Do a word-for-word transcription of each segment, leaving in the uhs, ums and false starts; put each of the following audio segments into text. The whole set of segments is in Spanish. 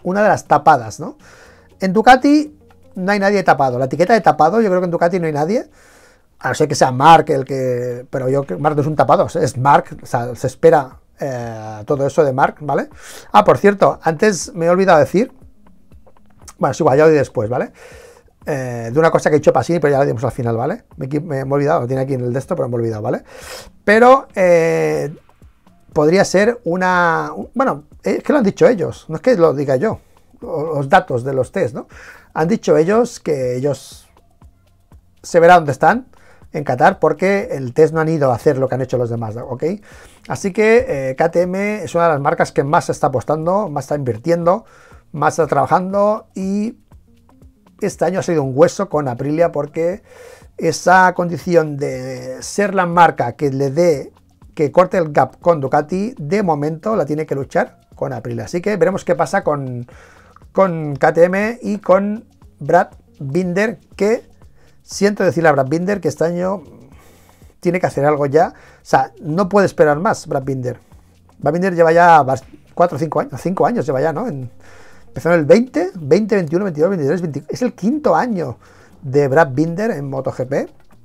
una de las tapadas, ¿no? En Ducati no hay nadie tapado. La etiqueta de tapado, yo creo que en Ducati no hay nadie. A no ser que sea Marc el que... Pero yo creo que Marc no es un tapado, es Marc, o sea, se espera eh, todo eso de Marc, ¿vale? Ah, por cierto, antes me he olvidado decir... Bueno, es igual, ya lo diré después, ¿vale? Eh, de una cosa que he dicho Pasini, pero ya lo diremos al final, ¿vale? Me, me, me he olvidado, lo tiene aquí en el de esto, pero me he olvidado, ¿vale? Pero eh, podría ser una... Bueno, es que lo han dicho ellos, no es que lo diga yo. Los datos de los test, ¿no? Han dicho ellos que ellos se verá dónde están en Qatar porque el test no han ido a hacer lo que han hecho los demás, ¿ok? Así que eh, K T M es una de las marcas que más se está apostando, más está invirtiendo, más está trabajando y este año ha sido un hueso con Aprilia porque esa condición de ser la marca que le dé, que corte el gap con Ducati, de momento la tiene que luchar con Aprilia. Así que veremos qué pasa con, con K T M y con Brad Binder, que siento decirle a Brad Binder que este año tiene que hacer algo ya. O sea, no puede esperar más Brad Binder. Brad Binder lleva ya cuatro o cinco años, cinco años lleva ya, ¿no? En, empezó en el veinte, veinte, veintiuno, veintidós, veintitrés, veinte, es el quinto año de Brad Binder en MotoGP.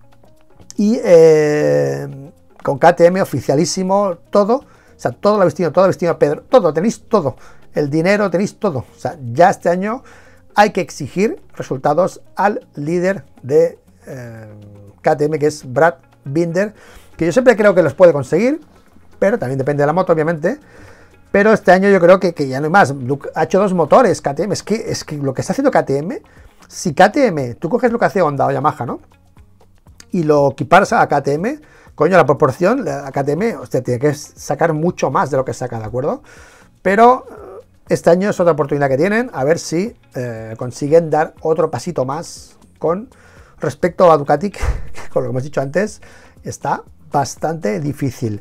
Y eh, con K T M oficialísimo, todo. O sea, todo lo ha vestido, todo lo ha vestido Pedro, todo, tenéis todo. El dinero, tenéis todo. O sea, ya este año hay que exigir resultados al líder de eh, K T M, que es Brad Binder, que yo siempre creo que los puede conseguir, pero también depende de la moto, obviamente. Pero este año yo creo que, que ya no hay más. Ha hecho dos motores K T M. Es que, es que lo que está haciendo K T M, si K T M, tú coges lo que hace Honda o Yamaha, ¿no? Y lo equiparas a K T M, coño, la proporción, a K T M, usted tiene que sacar mucho más de lo que saca, ¿de acuerdo? Pero este año es otra oportunidad que tienen, a ver si eh, consiguen dar otro pasito más con respecto a Ducati, que, que con lo que hemos dicho antes, está bastante difícil.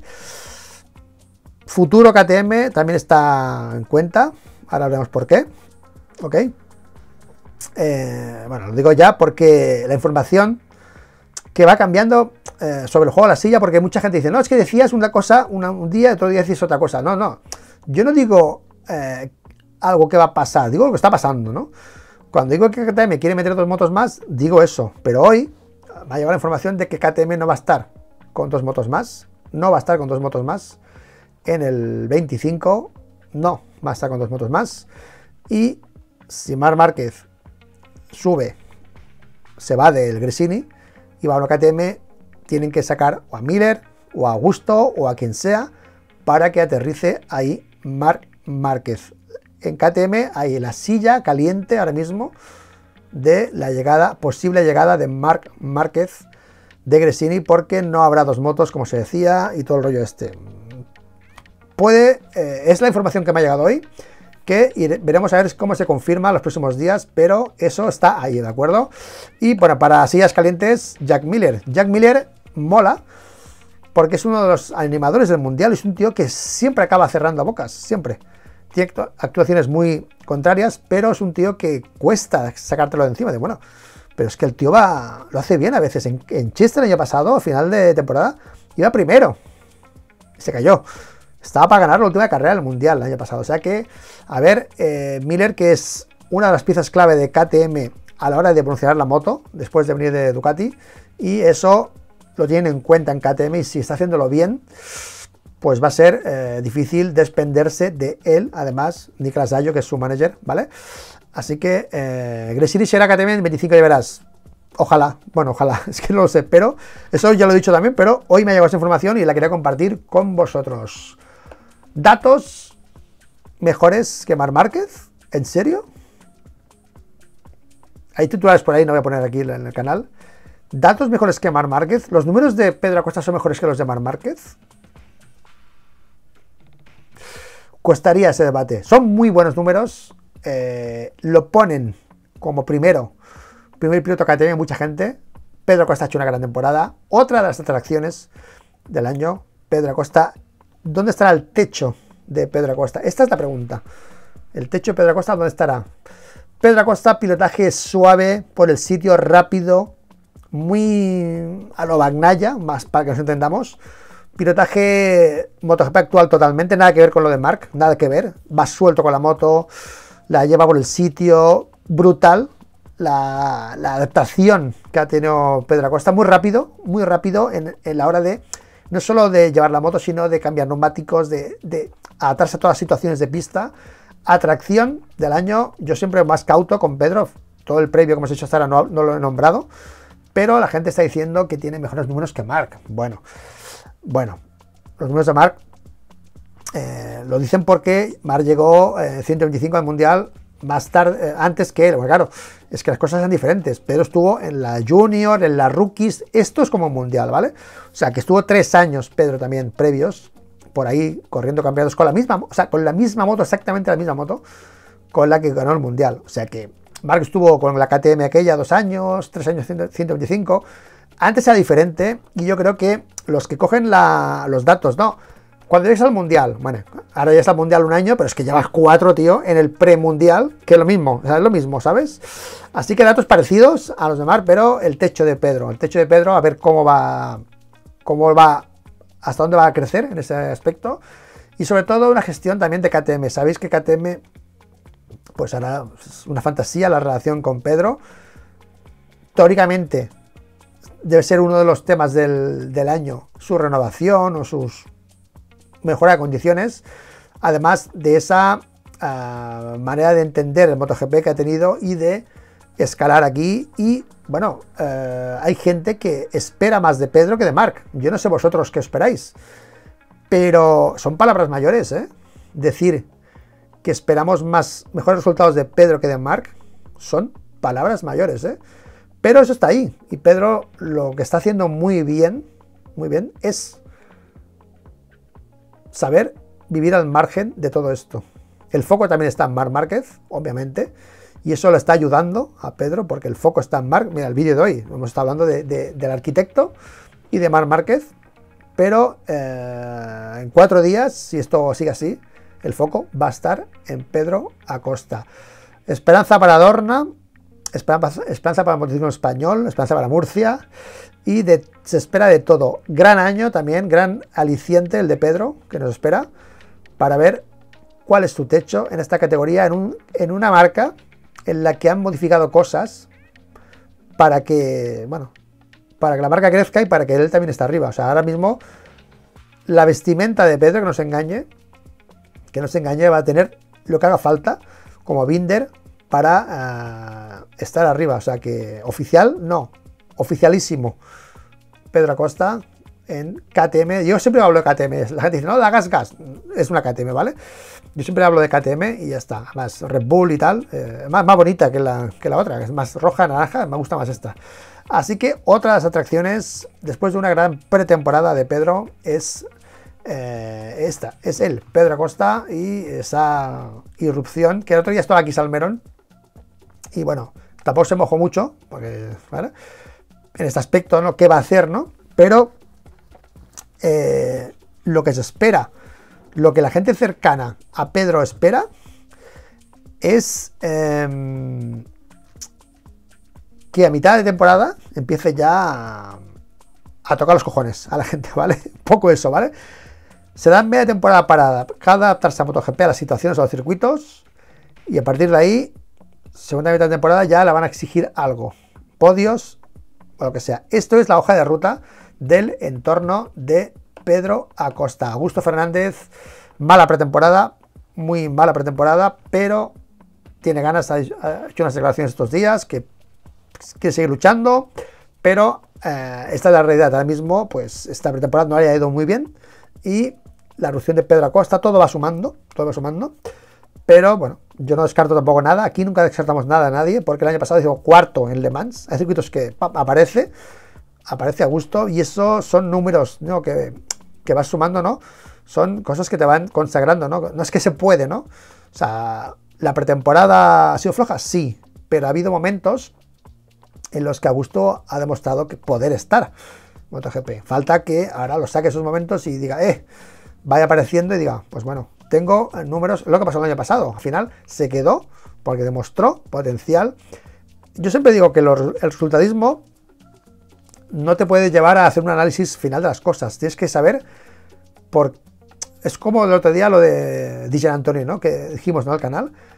Futuro K T M también está en cuenta, ahora veremos por qué, ¿ok? Eh, bueno, lo digo ya porque la información que va cambiando eh, sobre el juego de la silla, porque mucha gente dice, no, es que decías una cosa una, un día y otro día decís otra cosa. No, no, yo no digo eh, algo que va a pasar, digo lo que está pasando, ¿no? Cuando digo que K T M quiere meter dos motos más, digo eso, pero hoy me ha llegado la información de que K T M no va a estar con dos motos más, no va a estar con dos motos más en el veinticinco, no va a estar con dos motos más, y si Marc Márquez sube, se va del Gresini y va a una K T M, tienen que sacar o a Miller o a Augusto o a quien sea para que aterrice ahí Marc Márquez. En K T M hay la silla caliente ahora mismo de la llegada, posible llegada de Marc Márquez de Gresini, porque no habrá dos motos como se decía y todo el rollo este. Puede, eh, es la información que me ha llegado hoy, que iré, veremos a ver cómo se confirma los próximos días, pero eso está ahí, ¿de acuerdo? Y bueno, para sillas calientes, Jack Miller. Jack Miller mola, porque es uno de los animadores del mundial, es un tío que siempre acaba cerrando bocas, siempre. Tiene actuaciones muy contrarias, pero es un tío que cuesta sacártelo de encima, de bueno, pero es que el tío va, lo hace bien a veces. En, en Chester el año pasado, a final de temporada, iba primero, se cayó. Estaba para ganar la última carrera del Mundial el año pasado. O sea que, a ver, eh, Miller, que es una de las piezas clave de K T M a la hora de pronunciar la moto, después de venir de Ducati, y eso lo tienen en cuenta en K T M, y si está haciéndolo bien, pues va a ser eh, difícil desprenderse de él. Además, Nicolás Dayo, que es su manager, ¿vale? Así que, eh, Gresini será K T M en veinticinco, ya verás. Ojalá, bueno, ojalá, es que no lo sé, pero eso ya lo he dicho también, pero hoy me ha llegado esa información y la quería compartir con vosotros. Datos mejores que Marc Márquez, ¿en serio? Hay titulares por ahí, no voy a poner aquí en el canal. Datos mejores que Marc Márquez. ¿Los números de Pedro Acosta son mejores que los de Marc Márquez? Costaría ese debate. Son muy buenos números. Eh, lo ponen como primero. Primer piloto K T M, mucha gente. Pedro Acosta ha hecho una gran temporada. Otra de las atracciones del año. Pedro Acosta. ¿Dónde estará el techo de Pedro Acosta? Esta es la pregunta. ¿El techo de Pedro Acosta dónde estará? Pedro Acosta, pilotaje suave por el sitio, rápido, muy a lo Bagnaia, más para que nos entendamos. Pilotaje MotoGP actual totalmente, nada que ver con lo de Marc, nada que ver. Va suelto con la moto, la lleva por el sitio, brutal. La, la adaptación que ha tenido Pedro Acosta, muy rápido, muy rápido en, en la hora de, no solo de llevar la moto, sino de cambiar neumáticos, de, de adaptarse a todas las situaciones de pista. Atracción del año, yo siempre más cauto con Pedro, todo el previo que hemos hecho hasta ahora no, no lo he nombrado, pero la gente está diciendo que tiene mejores números que Marc. Bueno, bueno, los números de Marc eh, lo dicen porque Marc llegó eh, ciento veinticinco al Mundial más tarde, eh, antes que él. Bueno, claro, es que las cosas son diferentes. Pedro estuvo en la Junior, en la Rookies, esto es como un Mundial, ¿vale? O sea, que estuvo tres años Pedro también previos, por ahí, corriendo cambiados con la misma, o sea, con la misma moto, exactamente la misma moto, con la que ganó el Mundial. O sea que Marc estuvo con la K T M aquella dos años, tres años, ciento veinticinco. Antes era diferente, y yo creo que los que cogen la, los datos, ¿no? Cuando llegues al Mundial, bueno, ahora ya está el Mundial un año, pero es que llevas cuatro, tío, en el premundial, que es lo mismo, o sea, es lo mismo, ¿sabes? Así que datos parecidos a los de Marc, pero el techo de Pedro, el techo de Pedro, a ver cómo va, cómo va, hasta dónde va a crecer en ese aspecto, y sobre todo una gestión también de K T M. Sabéis que K T M, pues ahora es una fantasía la relación con Pedro. Teóricamente debe ser uno de los temas del, del año, su renovación o sus mejora de condiciones, además de esa uh, manera de entender el MotoGP que ha tenido y de escalar aquí. Y bueno, uh, hay gente que espera más de Pedro que de Marc. Yo no sé vosotros qué esperáis, pero son palabras mayores, ¿eh? Decir que esperamos más mejores resultados de Pedro que de Marc son palabras mayores, ¿eh? Pero eso está ahí, y Pedro lo que está haciendo muy bien, muy bien, es saber vivir al margen de todo esto. El foco también está en Marc Márquez, obviamente, y eso le está ayudando a Pedro, porque el foco está en Marc. Mira, el vídeo de hoy, hemos estado hablando de, de, del arquitecto y de Marc Márquez, pero eh, en cuatro días, si esto sigue así, el foco va a estar en Pedro Acosta. Esperanza para Dorna, esperanza, esperanza para el motociclismo español, esperanza para Murcia, y de, se espera de todo. Gran año también, gran aliciente el de Pedro, que nos espera, para ver cuál es su techo en esta categoría, en, un, en una marca en la que han modificado cosas para que, bueno, para que la marca crezca y para que él también esté arriba. O sea, ahora mismo la vestimenta de Pedro, que no se engañe, que no se engañe, va a tener lo que haga falta, como Binder, para uh, estar arriba. O sea que oficial, no, oficialísimo. Pedro Acosta en K T M. Yo siempre hablo de K T M. La gente dice, no, la gas gas. Es una K T M, ¿vale? Yo siempre hablo de K T M y ya está. Más Red Bull y tal. Eh, más, más bonita que la, que la otra, que es más roja, naranja. Me gusta más esta. Así que otra de las atracciones, después de una gran pretemporada de Pedro, es eh, esta. Es él, Pedro Acosta, y esa irrupción, que el otro día estaba aquí Salmerón. Y bueno, tampoco se mojó mucho, porque, ¿vale? En este aspecto, ¿no? ¿Qué va a hacer, no? Pero eh, lo que se espera, lo que la gente cercana a Pedro espera, es eh, que a mitad de temporada empiece ya a, a tocar los cojones a la gente, ¿vale? Poco eso, ¿vale? Se dan media temporada para cada adaptarse a MotoGP, a las situaciones, a los circuitos, y a partir de ahí, segunda mitad de temporada, ya le van a exigir algo. Podios, o lo que sea. Esto es la hoja de ruta del entorno de Pedro Acosta. Augusto Fernández, mala pretemporada, muy mala pretemporada, pero tiene ganas, ha hecho unas declaraciones estos días, que quiere seguir luchando, pero eh, esta es la realidad. Ahora mismo, pues esta pretemporada no haya ido muy bien, y la erupción de Pedro Acosta, todo va sumando, todo va sumando, pero bueno, yo no descarto tampoco nada. Aquí nunca descartamos nada a nadie, porque el año pasado hizo cuarto en Le Mans. Hay circuitos que pap, aparece, aparece a gusto, y eso son números, ¿no? que, que vas sumando, ¿no? Son cosas que te van consagrando, ¿no? No es que se puede, ¿no? O sea, ¿la pretemporada ha sido floja? Sí, pero ha habido momentos en los que Augusto ha demostrado que poder estar en MotoGP. Falta que ahora lo saque esos momentos y diga, eh, vaya apareciendo y diga, pues bueno, tengo números, lo que pasó el año pasado. Al final se quedó porque demostró potencial. Yo siempre digo que los, el resultadismo no te puede llevar a hacer un análisis final de las cosas. Tienes que saber por... Es como el otro día lo de D J Antonio, ¿no? Que dijimos, ¿no? Al canal,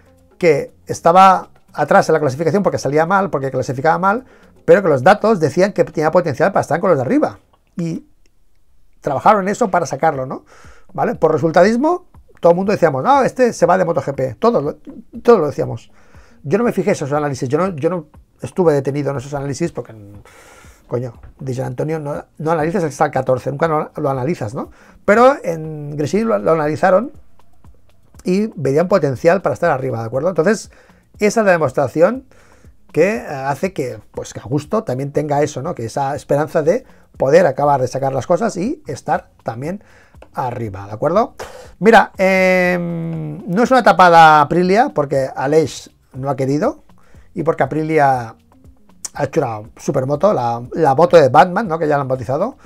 que estaba atrás en la clasificación porque salía mal, porque clasificaba mal, pero que los datos decían que tenía potencial para estar con los de arriba. Y trabajaron en eso para sacarlo, ¿no? ¿Vale? Por resultadismo, todo el mundo decíamos, no, este se va de MotoGP. Todos lo, todos lo decíamos. Yo no me fijé en esos análisis, yo no, yo no estuve detenido en esos análisis porque, coño, dice Antonio, no, no analizas hasta el catorce, nunca no, lo analizas, ¿no? Pero en Gresini lo, lo analizaron y veían potencial para estar arriba, ¿de acuerdo? Entonces, esa es la demostración que hace que, pues, que Augusto también tenga eso, ¿no? Que esa esperanza de poder acabar de sacar las cosas y estar también arriba, ¿de acuerdo? Mira, eh, no es una tapada Aprilia, porque Aleix no ha querido, y porque Aprilia ha hecho una supermoto, la, la moto de Batman, ¿no? Que ya la han bautizado,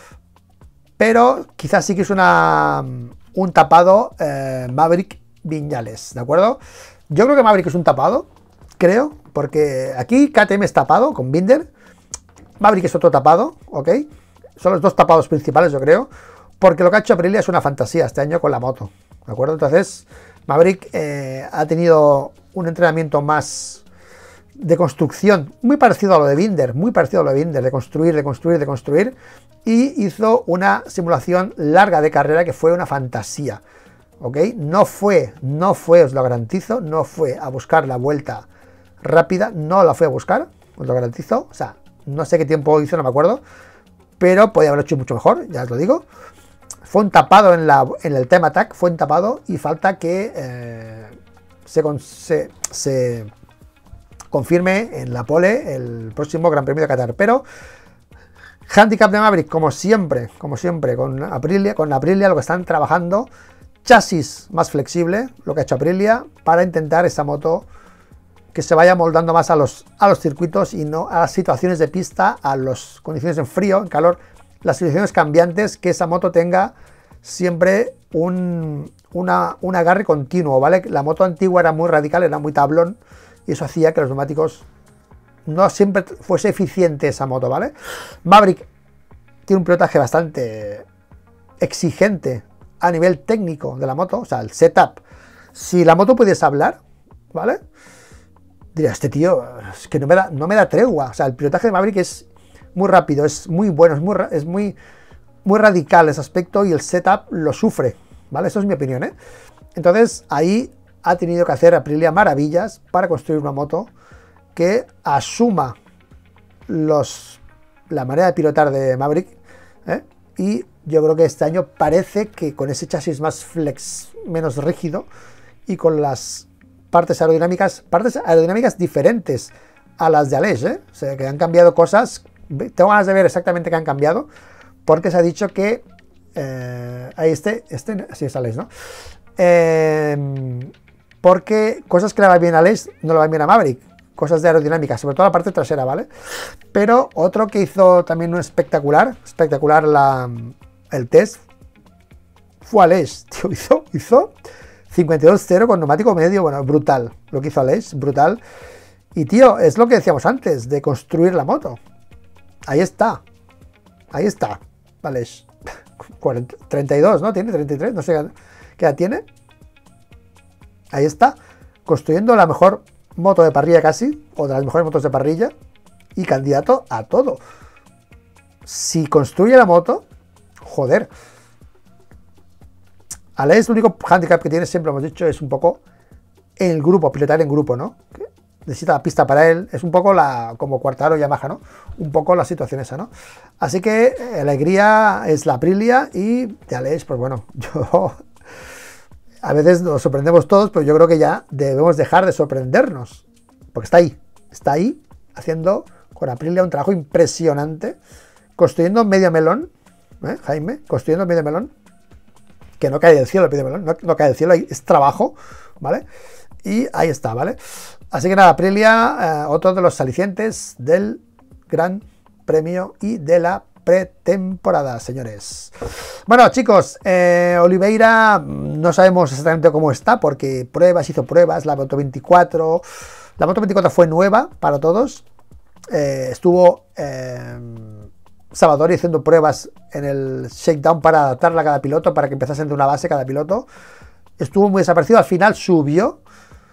pero quizás sí que es una, un tapado eh, Maverick Viñales, ¿de acuerdo? Yo creo que Maverick es un tapado, creo, porque aquí K T M es tapado con Binder, Maverick es otro tapado, ¿ok? Son los dos tapados principales, yo creo, porque lo que ha hecho Aprilia es una fantasía este año con la moto, ¿de acuerdo? Entonces, Maverick eh, ha tenido un entrenamiento más de construcción, muy parecido a lo de Binder, muy parecido a lo de Binder, de construir, de construir, de construir, y hizo una simulación larga de carrera que fue una fantasía, ¿ok? No fue, no fue, os lo garantizo, no fue a buscar la vuelta rápida, no la fue a buscar, os lo garantizo, o sea, no sé qué tiempo hizo, no me acuerdo, pero podía haberlo hecho mucho mejor, ya os lo digo. Fue un tapado en, la, en el Time Attack, fue un tapado y falta que eh, se, se, se confirme en la pole el próximo Gran Premio de Qatar. Pero handicap de Maverick, como siempre, como siempre, con Aprilia, con Aprilia lo que están trabajando, chasis más flexible, lo que ha hecho Aprilia, para intentar esa moto que se vaya moldando más a los, a los circuitos y no a las situaciones de pista, a las condiciones en frío, en calor, las situaciones cambiantes, que esa moto tenga siempre un, una, un agarre continuo, ¿vale? La moto antigua era muy radical, era muy tablón, y eso hacía que los neumáticos no siempre fuese eficiente esa moto, ¿vale? Maverick tiene un pilotaje bastante exigente a nivel técnico de la moto, o sea, el setup. Si la moto pudiese hablar, ¿vale? Diría, este tío, es que no me da, no me da tregua. O sea, el pilotaje de Maverick es muy rápido, es muy bueno, es muy, es muy, muy radical ese aspecto y el setup lo sufre, ¿vale? Eso es mi opinión, ¿eh? Entonces, ahí ha tenido que hacer Aprilia maravillas para construir una moto que asuma los, la manera de pilotar de Maverick, ¿eh? Y yo creo que este año parece que con ese chasis más flex, menos rígido y con las partes aerodinámicas, partes aerodinámicas diferentes a las de Aleix, ¿eh? O sea, que han cambiado cosas. Tengo ganas de ver exactamente qué han cambiado, porque se ha dicho que eh, ahí este, este, sí es Aleix, ¿no? Eh, porque cosas que le van bien a Aleix no le van bien a Maverick, cosas de aerodinámica, sobre todo la parte trasera, ¿vale? Pero otro que hizo también un espectacular, espectacular la, el test, fue Aleix, tío, hizo, hizo cincuenta y dos cero con neumático medio, bueno, brutal, lo que hizo Aleix, brutal. Y tío, es lo que decíamos antes, de construir la moto. Ahí está, ahí está, Aleix. treinta y dos, ¿no? Tiene treinta y tres, no sé qué edad tiene. Ahí está, construyendo la mejor moto de parrilla casi, o de las mejores motos de parrilla, y candidato a todo. Si construye la moto, joder. Aleix, el único handicap que tiene, siempre lo hemos dicho, es un poco el grupo, pilotar en grupo, ¿no? Que necesita la pista para él, es un poco la, como Quartararo y Yamaha, ¿no? Un poco la situación esa, ¿no? Así que eh, alegría es la Aprilia, y de Aleix, pues bueno, yo a veces nos sorprendemos todos, pero yo creo que ya debemos dejar de sorprendernos, porque está ahí, está ahí, haciendo con Aprilia un trabajo impresionante, construyendo medio melón, ¿eh, Jaime? Construyendo medio melón, que no cae del cielo el medio melón, no, no cae del cielo, es trabajo, ¿vale? Y ahí está, ¿vale? Así que nada, Aprilia, eh, otro de los alicientes del Gran Premio y de la pretemporada, señores. Bueno, chicos, eh, Oliveira no sabemos exactamente cómo está, porque pruebas, hizo pruebas, la Moto veinticuatro, la Moto veinticuatro fue nueva para todos, eh, estuvo eh, Salvadori haciendo pruebas en el shakedown para adaptarla a cada piloto, para que empezasen de una base cada piloto, estuvo muy desaparecido, al final subió,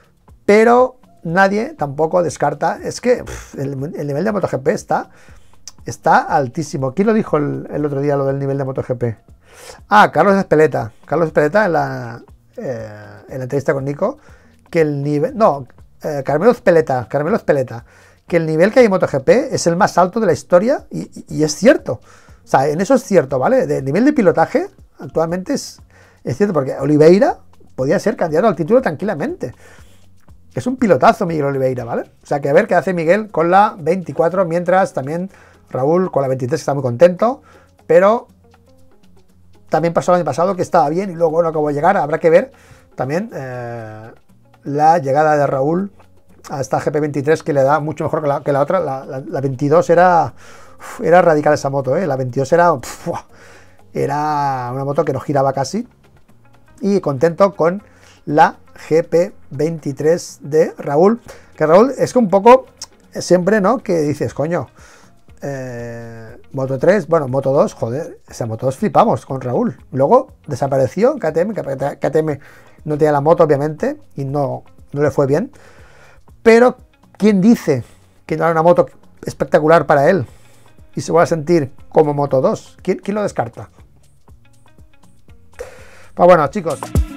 pero nadie tampoco descarta, es que pff, el, el nivel de MotoGP está, está altísimo. ¿Quién lo dijo el, el otro día lo del nivel de MotoGP? Ah, Carlos Espeleta. Carlos Espeleta en la, eh, en la entrevista con Nico, que el nivel, no, eh, Carmelo Espeleta, Carmelo Espeleta, que el nivel que hay en MotoGP es el más alto de la historia y, y, y es cierto. O sea, en eso es cierto, ¿vale? De nivel de pilotaje, actualmente es, es cierto, porque Oliveira podía ser candidato al título tranquilamente. Es un pilotazo Miguel Oliveira, ¿vale? O sea, que a ver qué hace Miguel con la veinticuatro, mientras también Raúl con la veintitrés está muy contento, pero también pasó el año pasado que estaba bien y luego no acabó de llegar. Habrá que ver también eh, la llegada de Raúl a esta G P veintitrés, que le da mucho mejor que la, que la otra. La, la, la veintidós era, uf, era radical esa moto, ¿eh? La veintidós era, uf, era una moto que no giraba casi. Y contento con la G P veintitrés de Raúl, que Raúl es que un poco siempre, ¿no? Que dices, coño, eh, Moto tres, bueno, Moto dos, joder, esa Moto dos flipamos con Raúl. Luego desapareció K T M, K T M no tenía la moto obviamente y no, no le fue bien, pero ¿quién dice que no era una moto espectacular para él y se va a sentir como Moto dos? ¿Quién, quién lo descarta? Pues bueno, chicos,